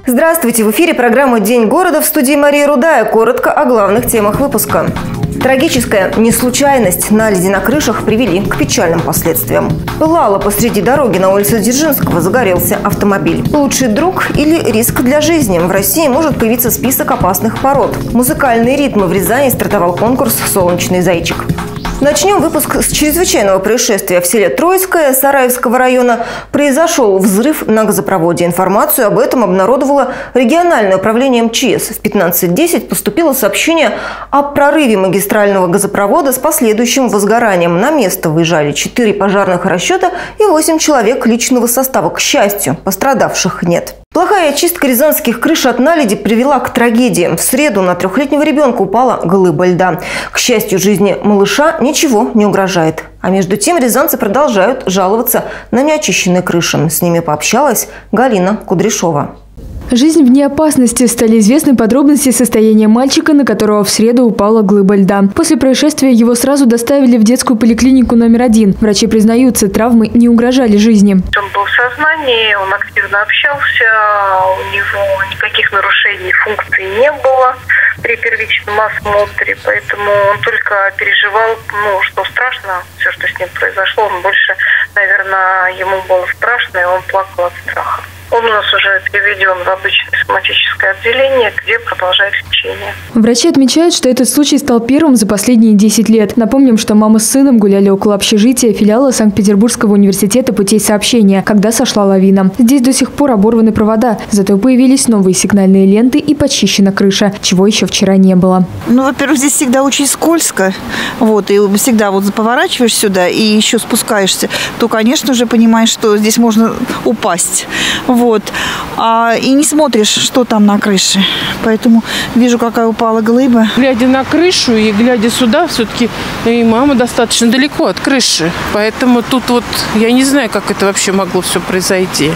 Здравствуйте! В эфире программа «День города», в студии Мария Рудая. Коротко о главных темах выпуска. Трагическая неслучайность. Наледи на крышах привели к печальным последствиям. Пылало посреди дороги на улице Дзержинского, загорелся автомобиль. Лучший друг или риск для жизни? В России может появиться список опасных пород. Музыкальные ритмы. В Рязани стартовал конкурс «Солнечный зайчик». Начнем выпуск с чрезвычайного происшествия. В селе Троицкое Сараевского района произошел взрыв на газопроводе. Информацию об этом обнародовало региональное управление МЧС. В 15:10 поступило сообщение о прорыве магистрального газопровода с последующим возгоранием. На место выезжали 4 пожарных расчета и 8 человек личного состава. К счастью, пострадавших нет. Плохая очистка рязанских крыш от наледи привела к трагедии. В среду на 3-летнего ребенка упала глыба льда. К счастью, жизни малыша ничего не угрожает. А между тем рязанцы продолжают жаловаться на неочищенные крыши. С ними пообщалась Галина Кудряшова. Жизнь вне опасности. Стали известны подробности состояния мальчика, на которого в среду упала глыба льда. После происшествия его сразу доставили в детскую поликлинику номер 1. Врачи признаются, травмы не угрожали жизни. Он был в сознании, он активно общался, у него никаких нарушений функций не было при первичном осмотре, поэтому он только переживал, что страшно, все, что с ним произошло. Он больше, наверное, ему было страшно, и он плакал от страха. Он у нас уже переведен в обычное соматическое отделение, где продолжает лечение. Врачи отмечают, что этот случай стал первым за последние 10 лет. Напомним, что мама с сыном гуляли около общежития филиала Санкт-Петербургского университета путей сообщения, когда сошла лавина. Здесь до сих пор оборваны провода, зато появились новые сигнальные ленты и почищена крыша, чего еще вчера не было. Во-первых, здесь всегда очень скользко, и всегда поворачиваешь сюда и еще спускаешься, то, конечно же, понимаешь, что здесь можно упасть. И не смотришь, что там на крыше. Поэтому вижу, какая упала глыба. Глядя на крышу и глядя сюда, все-таки и мама достаточно далеко от крыши. Поэтому тут я не знаю, как это вообще могло все произойти.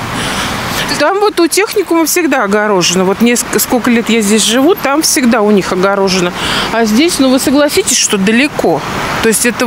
Там у техникума всегда огорожено. Сколько лет я здесь живу, там всегда у них огорожено. А здесь, вы согласитесь, что далеко. То есть это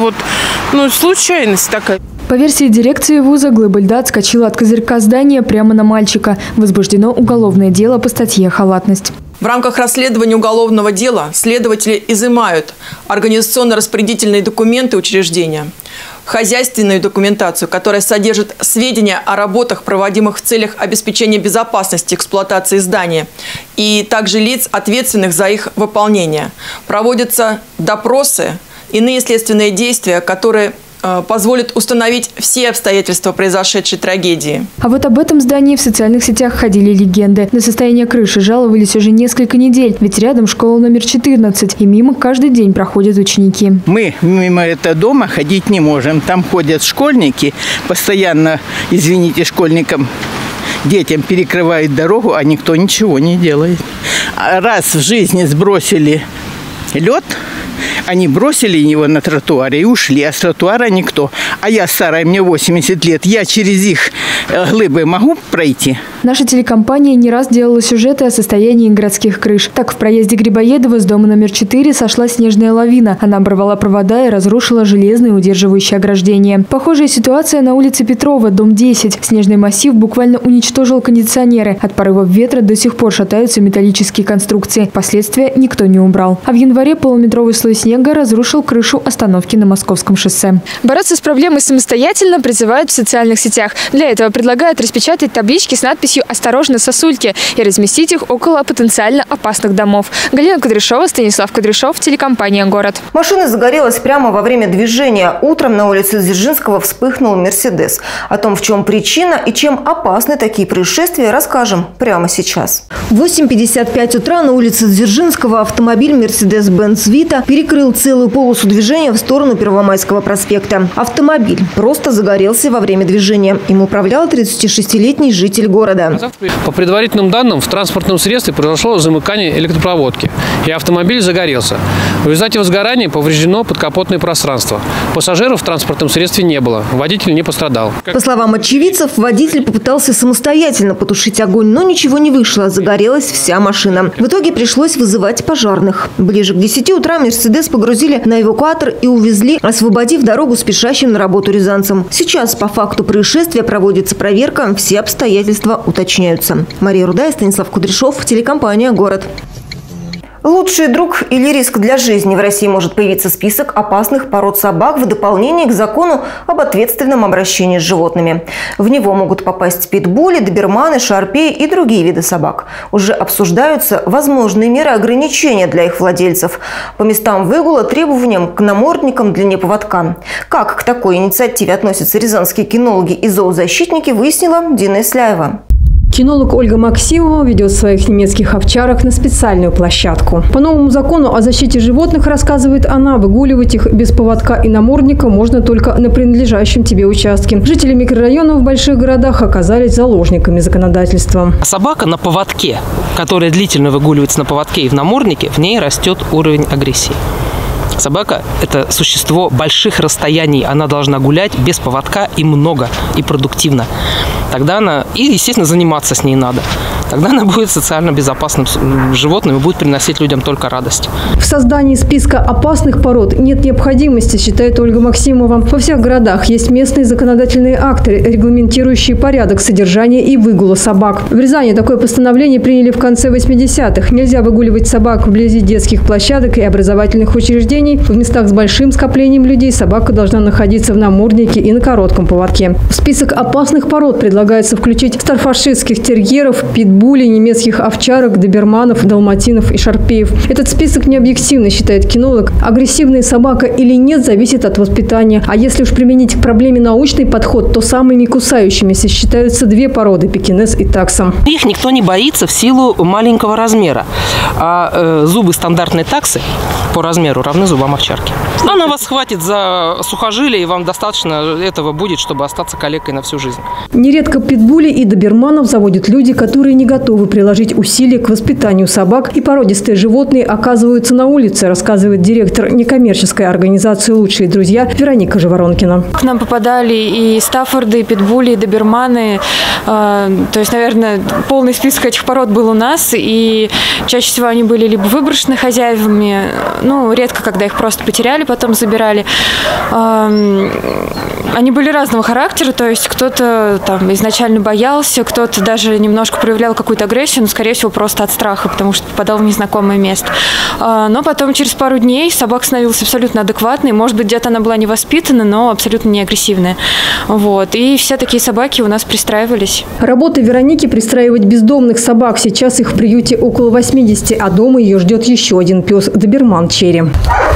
случайность такая. По версии дирекции вуза, глыба льда отскочила от козырька здания прямо на мальчика. Возбуждено уголовное дело по статье «Халатность». В рамках расследования уголовного дела следователи изымают организационно-распорядительные документы учреждения, хозяйственную документацию, которая содержит сведения о работах, проводимых в целях обеспечения безопасности эксплуатации здания, и также лиц, ответственных за их выполнение. Проводятся допросы, иные следственные действия, которые позволит установить все обстоятельства произошедшей трагедии. А об этом здании в социальных сетях ходили легенды. На состояние крыши жаловались уже несколько недель, ведь рядом школа номер 14, и мимо каждый день проходят ученики. Мы мимо этого дома ходить не можем. Там ходят школьники, постоянно, школьникам, детям перекрывают дорогу, а никто ничего не делает. Раз в жизни сбросили лед, они бросили его на тротуаре и ушли, а с тротуара никто. А я старая, мне 80 лет, я через их глыбы могу пройти? Наша телекомпания не раз делала сюжеты о состоянии городских крыш. Так, в проезде Грибоедова с дома номер 4 сошла снежная лавина. Она оборвала провода и разрушила железные удерживающие ограждения. Похожая ситуация на улице Петрова, дом 10. Снежный массив буквально уничтожил кондиционеры. От порывов ветра до сих пор шатаются металлические конструкции. Последствия никто не убрал. А в январе полуметровый слой снега разрушил крышу остановки на Московском шоссе. Бороться с проблемой самостоятельно призывают в социальных сетях. Для этого предлагают распечатать таблички с надписью «Осторожно, сосульки» и разместить их около потенциально опасных домов. Галина Кудряшова, Станислав Кудряшов, телекомпания «Город». Машина загорелась прямо во время движения. Утром на улице Дзержинского вспыхнул «Мерседес». О том, в чем причина и чем опасны такие происшествия, расскажем прямо сейчас. В 8:55 утра на улице Дзержинского автомобиль «Мерседес-Бенц Вита» перекрыл целую полосу движения в сторону Первомайского проспекта. Автомобиль просто загорелся во время движения. Им управлял 36-летний житель города. По предварительным данным, в транспортном средстве произошло замыкание электропроводки, и автомобиль загорелся. В результате возгорания повреждено подкапотное пространство. Пассажиров в транспортном средстве не было. Водитель не пострадал. По словам очевидцев, водитель попытался самостоятельно потушить огонь, но ничего не вышло. Загорелась вся машина. В итоге пришлось вызывать пожарных. Ближе к 10 утра «Мерседес» погрузили на эвакуатор и увезли, освободив дорогу спешащим на работу рязанцам. Сейчас по факту происшествия проводится проверка. Все обстоятельства уточняются. Мария Рудая, Станислав Кудряшов, телекомпания «Город». Лучший друг или риск для жизни. В России может появиться список опасных пород собак в дополнение к закону об ответственном обращении с животными. В него могут попасть питбули, доберманы, шарпеи и другие виды собак. Уже обсуждаются возможные меры ограничения для их владельцев. По местам выгула требованиям к намордникам длине поводка. Как к такой инициативе относятся рязанские кинологи и зоозащитники, выяснила Дина Исляева. Кинолог Ольга Максимова ведет своих немецких овчарок на специальную площадку. По новому закону о защите животных, рассказывает она, выгуливать их без поводка и намордника можно только на принадлежащем тебе участке. Жители микрорайонов в больших городах оказались заложниками законодательства. Собака на поводке, которая длительно выгуливается на поводке и в наморднике, в ней растет уровень агрессии. Собака – это существо больших расстояний. Она должна гулять без поводка и много, и продуктивно. Тогда она, и, естественно, заниматься с ней надо. Тогда она будет социально безопасным животным и будет приносить людям только радость. В создании списка опасных пород нет необходимости, считает Ольга Максимова. Во всех городах есть местные законодательные акты, регламентирующие порядок содержания и выгула собак. В Рязани такое постановление приняли в конце 80-х. Нельзя выгуливать собак вблизи детских площадок и образовательных учреждений. В местах с большим скоплением людей собака должна находиться в наморднике и на коротком поводке. В список опасных пород предлагается включить старфашистских терьеров, питбулей, немецких овчарок, доберманов, далматинов и шарпеев. Этот список не объективный, считает кинолог. Агрессивная собака или нет, зависит от воспитания. А если уж применить к проблеме научный подход, то самыми кусающимися считаются две породы – пекинес и такса. Их никто не боится в силу маленького размера. А зубы стандартной таксы по размеру равны зубам овчарки. Она вас схватит за сухожилие, и вам достаточно этого будет, чтобы остаться калекой на всю жизнь. Нередко питбулей и доберманов заводят люди, которые не готовы приложить усилия к воспитанию собак, и породистые животные оказываются на улице, рассказывает директор некоммерческой организации «Лучшие друзья» Вероника Живоронкина. К нам попадали и стаффорды, и питбули, и доберманы. То есть, наверное, полный список этих пород был у нас, и чаще всего они были либо выброшены хозяевами, редко, когда их просто потеряли, потом забирали. Они были разного характера, то есть кто-то там изначально боялся, кто-то даже немножко проявлял какую-то агрессию, но, скорее всего, просто от страха, потому что попадал в незнакомое место. Но потом, через пару дней, собака становилась абсолютно адекватной. Может быть, где-то она была не воспитана, но абсолютно не агрессивная. И все такие собаки у нас пристраивались. Работа Вероники – пристраивать бездомных собак. Сейчас их в приюте около 80, а дома ее ждет еще один пес – доберман Черри.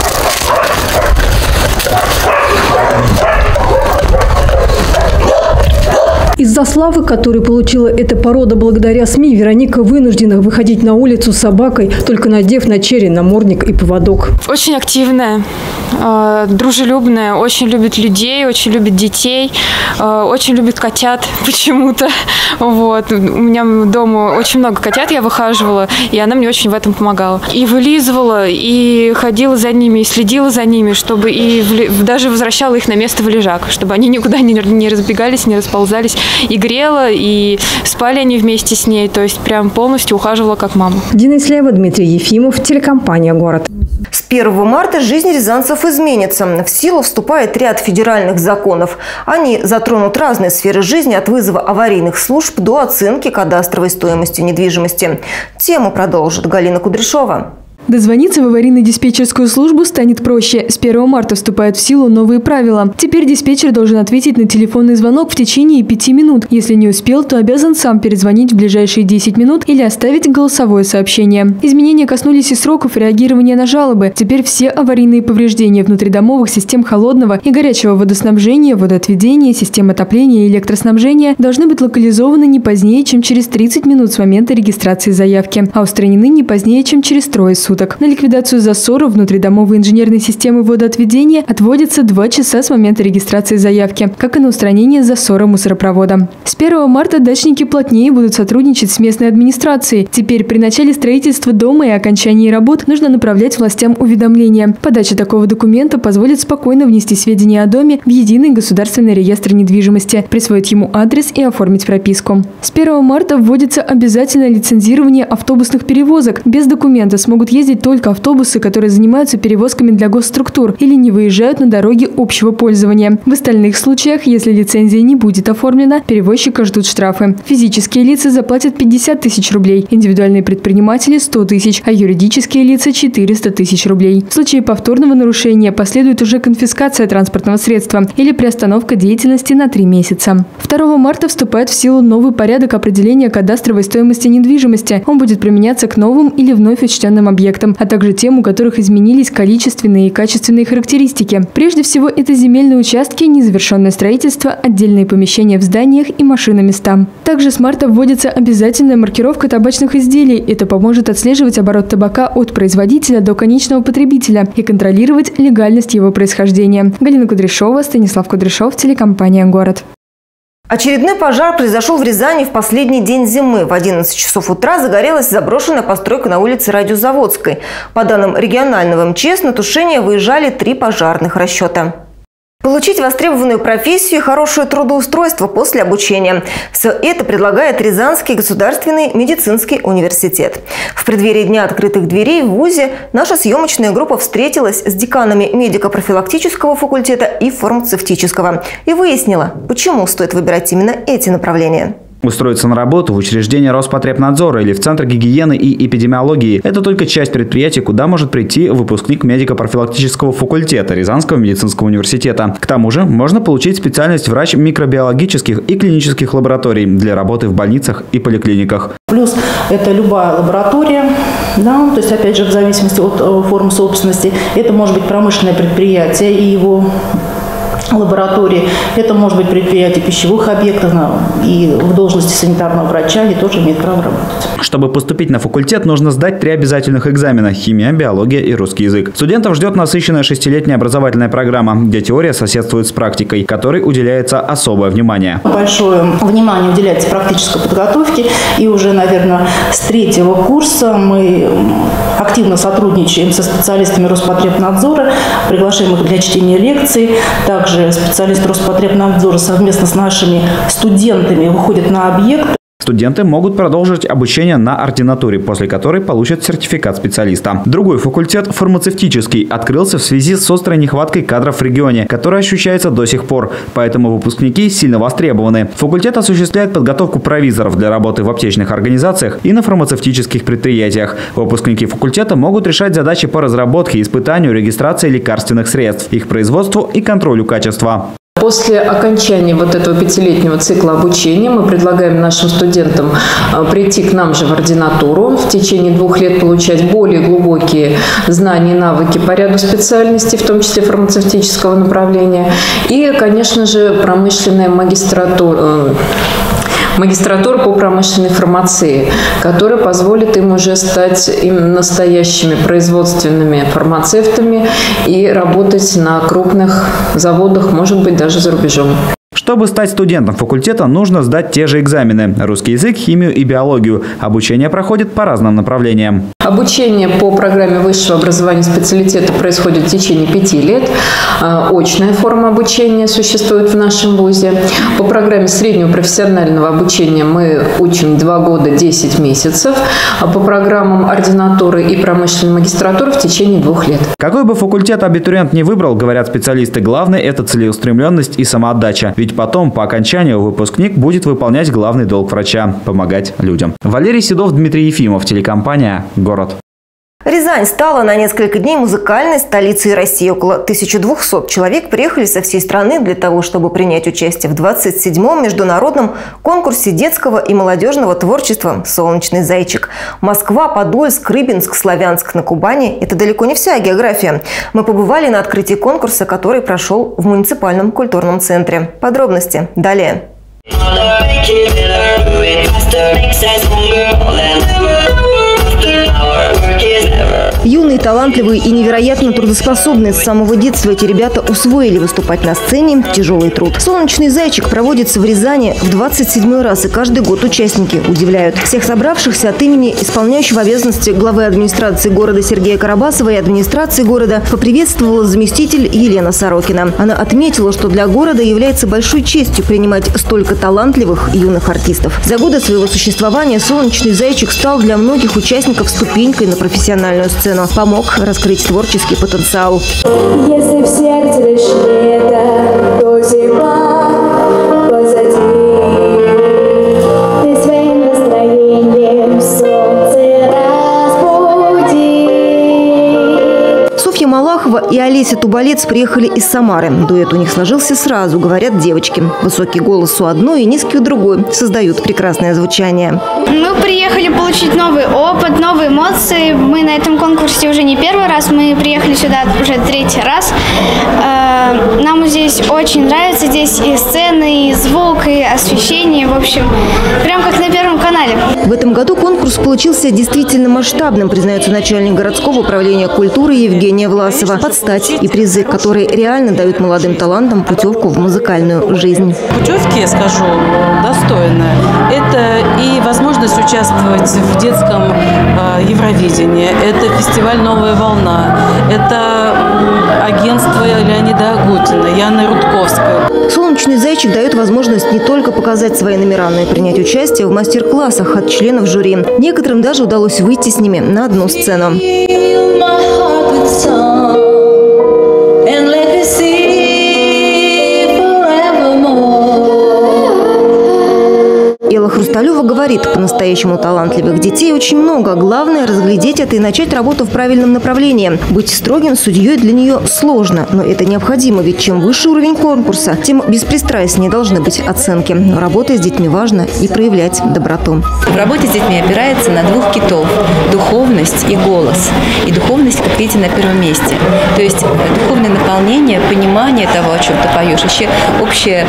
Из-за славы, которую получила эта порода благодаря СМИ, Вероника вынуждена выходить на улицу с собакой, только надев на Черри намордник и поводок. Очень активная, дружелюбная, очень любит людей, очень любит детей, очень любит котят почему-то. У меня дома очень много котят, я выхаживала, и она мне очень в этом помогала. И вылизывала, и ходила за ними, и следила за ними, чтобы даже возвращала их на место в лежак, чтобы они никуда не разбегались, не расползались. И грела, и спали они вместе с ней. То есть прям полностью ухаживала как мама. Дина Исляева, Дмитрий Ефимов, телекомпания «Город». С 1 марта жизнь рязанцев изменится. В силу вступает ряд федеральных законов. Они затронут разные сферы жизни, от вызова аварийных служб до оценки кадастровой стоимости недвижимости. Тему продолжит Галина Кудряшова. Дозвониться в аварийно-диспетчерскую службу станет проще. С 1 марта вступают в силу новые правила. Теперь диспетчер должен ответить на телефонный звонок в течение 5 минут. Если не успел, то обязан сам перезвонить в ближайшие 10 минут или оставить голосовое сообщение. Изменения коснулись и сроков реагирования на жалобы. Теперь все аварийные повреждения внутридомовых систем холодного и горячего водоснабжения, водоотведения, систем отопления и электроснабжения должны быть локализованы не позднее, чем через 30 минут с момента регистрации заявки, а устранены не позднее, чем через 3 суток. суток. На ликвидацию засоров внутридомовой инженерной системы водоотведения отводится 2 часа с момента регистрации заявки, как и на устранение засора мусоропровода. С 1 марта дачники плотнее будут сотрудничать с местной администрацией. Теперь при начале строительства дома и окончании работ нужно направлять властям уведомления. Подача такого документа позволит спокойно внести сведения о доме в единый государственный реестр недвижимости, присвоить ему адрес и оформить прописку. С 1 марта вводится обязательное лицензирование автобусных перевозок. Без документа смогут ездить только автобусы, которые занимаются перевозками для госструктур или не выезжают на дороги общего пользования. В остальных случаях, если лицензия не будет оформлена, перевозчика ждут штрафы. Физические лица заплатят 50 тысяч рублей, индивидуальные предприниматели – 100 тысяч, а юридические лица – 400 тысяч рублей. В случае повторного нарушения последует уже конфискация транспортного средства или приостановка деятельности на 3 месяца. 2 марта вступает в силу новый порядок определения кадастровой стоимости недвижимости. Он будет применяться к новым или вновь учтенным объектам, а также тем, у которых изменились количественные и качественные характеристики. Прежде всего, это земельные участки, незавершенное строительство, отдельные помещения в зданиях и машиноместа. Также с марта вводится обязательная маркировка табачных изделий. Это поможет отслеживать оборот табака от производителя до конечного потребителя и контролировать легальность его происхождения. Галина Кудряшова, Станислав Кудряшов, телекомпания «Город». Очередной пожар произошел в Рязани в последний день зимы. В 11 часов утра загорелась заброшенная постройка на улице Радиозаводской. По данным регионального МЧС, на тушение выезжали 3 пожарных расчета. Получить востребованную профессию и хорошее трудоустройство после обучения. Все это предлагает Рязанский государственный медицинский университет. В преддверии Дня открытых дверей в ВУЗе наша съемочная группа встретилась с деканами медико-профилактического факультета и фармацевтического и выяснила, почему стоит выбирать именно эти направления. Устроиться на работу в учреждение Роспотребнадзора или в Центр гигиены и эпидемиологии – это только часть предприятий, куда может прийти выпускник медико-профилактического факультета Рязанского медицинского университета. К тому же можно получить специальность врач микробиологических и клинических лабораторий для работы в больницах и поликлиниках. Плюс это любая лаборатория, да, то есть опять же в зависимости от формы собственности. Это может быть промышленное предприятие и его лаборатории. Это может быть предприятие пищевых объектов, и в должности санитарного врача они тоже имеют право работать. Чтобы поступить на факультет, нужно сдать 3 обязательных экзамена – химия, биология и русский язык. Студентов ждет насыщенная 6-летняя образовательная программа, где теория соседствует с практикой, которой уделяется особое внимание. Большое внимание уделяется практической подготовке, и уже, наверное, с 3-го курса мы активно сотрудничаем со специалистами Роспотребнадзора, приглашаем их для чтения лекций. Также специалисты Роспотребнадзора совместно с нашими студентами выходят на объект. Студенты могут продолжить обучение на ординатуре, после которой получат сертификат специалиста. Другой факультет, фармацевтический, открылся в связи с острой нехваткой кадров в регионе, которая ощущается до сих пор, поэтому выпускники сильно востребованы. Факультет осуществляет подготовку провизоров для работы в аптечных организациях и на фармацевтических предприятиях. Выпускники факультета могут решать задачи по разработке, испытанию, регистрации лекарственных средств, их производству и контролю качества. После окончания вот этого 5-летнего цикла обучения мы предлагаем нашим студентам прийти к нам же в ординатуру, в течение 2 лет получать более глубокие знания и навыки по ряду специальностей, в том числе фармацевтического направления, и, конечно же, промышленная магистратура по промышленной фармации, которая позволит им уже стать настоящими производственными фармацевтами и работать на крупных заводах, может быть, даже за рубежом. Чтобы стать студентом факультета, нужно сдать те же экзамены – русский язык, химию и биологию. Обучение проходит по разным направлениям. Обучение по программе высшего образования специалитета происходит в течение 5 лет. Очная форма обучения существует в нашем вузе. По программе среднего профессионального обучения мы учим 2 года 10 месяцев. А по программам ординатуры и промышленной магистратуры в течение 2 лет. Какой бы факультет абитуриент ни выбрал, говорят специалисты, главное – это целеустремленность и самоотдача. Ведь потом, по окончанию, выпускник будет выполнять главный долг врача – помогать людям. Валерий Седов, Дмитрий Ефимов, телекомпания «Город». Рязань стала на несколько дней музыкальной столицей России. Около 1200 человек приехали со всей страны для того, чтобы принять участие в 27-м международном конкурсе детского и молодежного творчества «Солнечный зайчик». Москва, Подольск, Рыбинск, Славянск на Кубани – это далеко не вся география. Мы побывали на открытии конкурса, который прошел в муниципальном культурном центре. Подробности далее. талантливые и невероятно трудоспособные. С самого детства эти ребята усвоили выступать на сцене – тяжелый труд. «Солнечный зайчик» проводится в Рязани в 27-й раз, и каждый год участники удивляют. Всех собравшихся от имени исполняющего обязанности главы администрации города Сергея Карабасова и администрации города поприветствовала заместитель Елена Сорокина. Она отметила, что для города является большой честью принимать столько талантливых юных артистов. За годы своего существования «Солнечный зайчик» стал для многих участников ступенькой на профессиональную сцену. Помог раскрыть творческий потенциал. Если в сердце лишь лето, то зима позади. Ты своим настроением солнце разбуди. Софья Малахова и Олеся Тубалец приехали из Самары. Дуэт у них сложился сразу, говорят девочки. Высокий голос у одной и низкий у другой создают прекрасное звучание. Мы приехали получить новый опыт, новые эмоции. Мы на этом конкурсе уже не первый раз, мы приехали сюда уже 3-й раз. Нам здесь очень нравится, здесь и сцены, и звук, и освещение, в общем, прям как на Первом канале. В этом году конкурс получился действительно масштабным, признается начальник городского управления культуры Евгения Власова. Под стать и призы, которые реально дают молодым талантам путевку в музыкальную жизнь. Путевки, я скажу, достойные. Это и возможность участвовать в детском Евровидении, это фестиваль «Новая волна», это агентство Леонида Агутина, Яны Рудковской. «Солнечный зайчик» дает возможность не только показать свои номера, но и принять участие в мастер-классах от членов жюри. Некоторым даже удалось выйти с ними на одну сцену. Элла Хрусталева говорит, по-настоящему талантливых детей очень много. Главное – разглядеть это и начать работу в правильном направлении. Быть строгим судьей для нее сложно, но это необходимо, ведь чем выше уровень конкурса, тем беспристрастнее должны быть оценки. Но работая с детьми важно и проявлять доброту. В работе с детьми опирается на 2 китов – духовность и голос. И духовность, как видите, на первом месте. То есть духовное наполнение, понимание того, о чем ты поешь, еще общее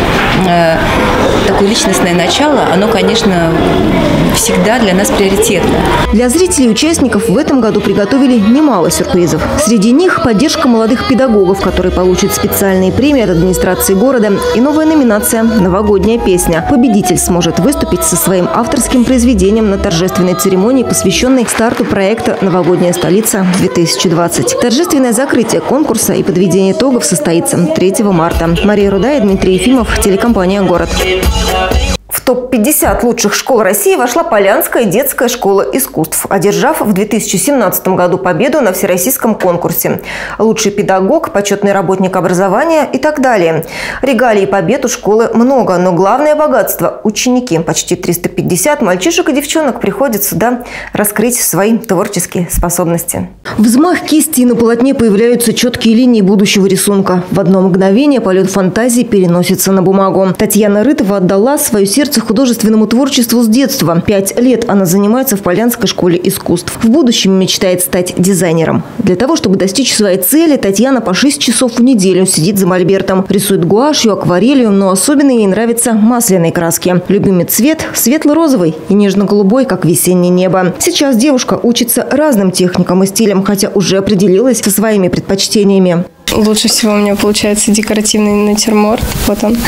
такое личностное начало, оно, конечно, всегда для нас приоритетно. Для зрителей и участников в этом году приготовили немало сюрпризов. Среди них поддержка молодых педагогов, которые получат специальные премии от администрации города, и новая номинация «Новогодняя песня». Победитель сможет выступить со своим авторским произведением на торжественной церемонии, посвященной старту проекта «Новогодняя столица-2020». Торжественное закрытие конкурса и подведение итогов состоится 3 марта. Мария Рудая, Дмитрий Ефимов, телекомпания «Город». В топ-50 лучших школ России вошла Полянская детская школа искусств, одержав в 2017 году победу на всероссийском конкурсе. Лучший педагог, почетный работник образования и так далее. Регалий и побед у школы много, но главное богатство – ученики. Почти 350 мальчишек и девчонок приходят сюда раскрыть свои творческие способности. Взмах кисти, и на полотне появляются четкие линии будущего рисунка. В одно мгновение полет фантазии переносится на бумагу. Татьяна Рытова отдала свое сердце художественному творчеству с детства. 5 лет она занимается в Полянской школе искусств. В будущем мечтает стать дизайнером. Для того, чтобы достичь своей цели, Татьяна по 6 часов в неделю сидит за мольбертом. Рисует гуашью, акварелью, но особенно ей нравятся масляные краски. Любимый цвет – светло-розовый и нежно-голубой, как весеннее небо. Сейчас девушка учится разным техникам и стилям, хотя уже определилась со своими предпочтениями. Лучше всего у меня получается декоративный натюрморт. Вот он.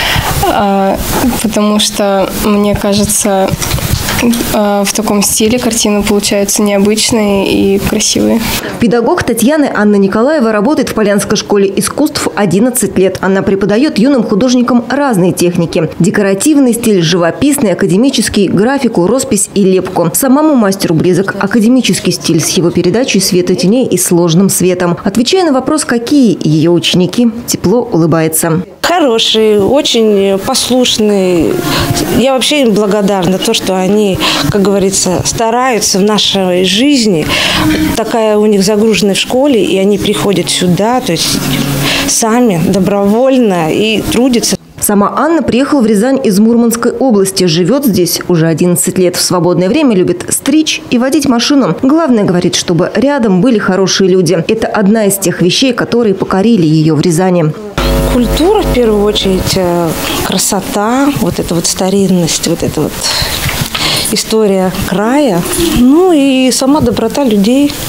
Потому что, мне кажется, в таком стиле картины получаются необычные и красивые. Педагог Татьяны Анна Николаева работает в Полянской школе искусств 11 лет. Она преподает юным художникам разные техники. Декоративный стиль, живописный, академический, графику, роспись и лепку. Самому мастеру близок академический стиль с его передачей света теней и сложным светом. Отвечая на вопрос, какие ее ученики, тепло улыбается. Хорошие, очень послушные. Я вообще им благодарна за то, что они, как говорится, стараются в нашей жизни. Такая у них загруженность в школе, и они приходят сюда, то есть сами, добровольно и трудятся. Сама Анна приехала в Рязань из Мурманской области. Живет здесь уже 11 лет. В свободное время любит стричь и водить машину. Главное, говорит, чтобы рядом были хорошие люди. Это одна из тех вещей, которые покорили ее в Рязани. Культура, в первую очередь, красота, вот эта вот старинность, вот эта вот история края. Ну и сама доброта людей.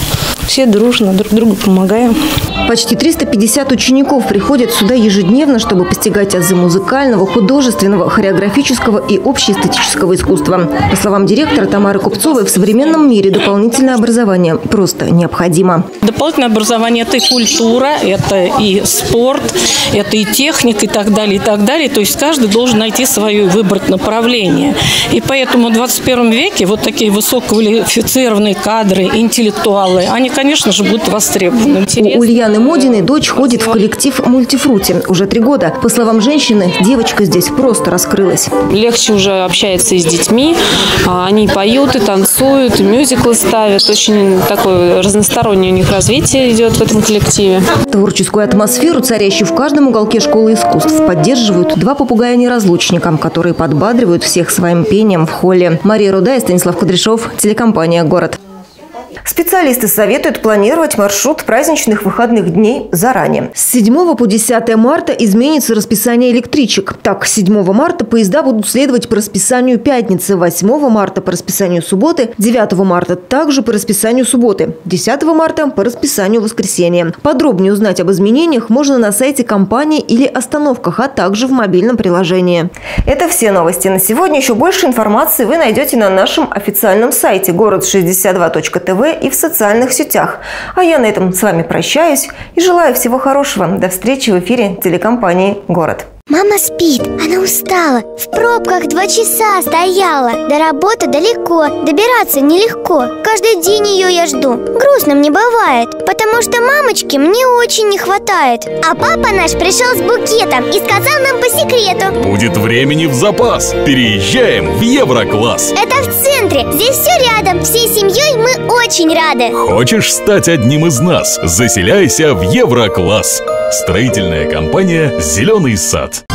Все дружно друг другу помогаем. Почти 350 учеников приходят сюда ежедневно, чтобы постигать азы музыкального, художественного, хореографического и общеэстетического искусства. По словам директора Тамары Купцовой, в современном мире дополнительное образование просто необходимо. Дополнительное образование – это и культура, это и спорт, это и техника и так далее, и так далее. То есть каждый должен найти свое и выбрать направление. И поэтому в 21 веке вот такие высококвалифицированные кадры, интеллектуалы, они, конечно же, будут востребованы. У Ульяны Модиной дочь ходит в коллектив «Мультифрути» уже 3 года. По словам женщины, девочка здесь просто раскрылась. Легче уже общается и с детьми. Они поют, и танцуют, и мюзиклы ставят. Очень такое разностороннее у них развитие идет в этом коллективе. Творческую атмосферу, царящую в каждом уголке школы искусств, поддерживают 2 попугая-неразлучника, которые подбадривают всех своим пением в холле. Мария Рудая, Станислав Кудряшов, телекомпания «Город». Специалисты советуют планировать маршрут праздничных выходных дней заранее. С 7 по 10 марта изменится расписание электричек. Так, 7 марта поезда будут следовать по расписанию пятницы, 8 марта по расписанию субботы, 9 марта также по расписанию субботы, 10 марта по расписанию воскресенья. Подробнее узнать об изменениях можно на сайте компании или остановках, а также в мобильном приложении. Это все новости на сегодня. Еще больше информации вы найдете на нашем официальном сайте город62.тв и в социальных сетях. А я на этом с вами прощаюсь и желаю всего хорошего. До встречи в эфире телекомпании «Город». Мама спит, она устала. В пробках 2 часа стояла. До работы далеко, добираться нелегко. Каждый день ее я жду. Грустно мне бывает, потому что мамочки мне очень не хватает. А папа наш пришел с букетом и сказал нам по секрету: будет времени в запас. Переезжаем в Еврокласс. Это в центре, здесь все рядом. Всей семьей мы очень рады. Хочешь стать одним из нас? Заселяйся в Еврокласс. Строительная компания «Зеленый сад».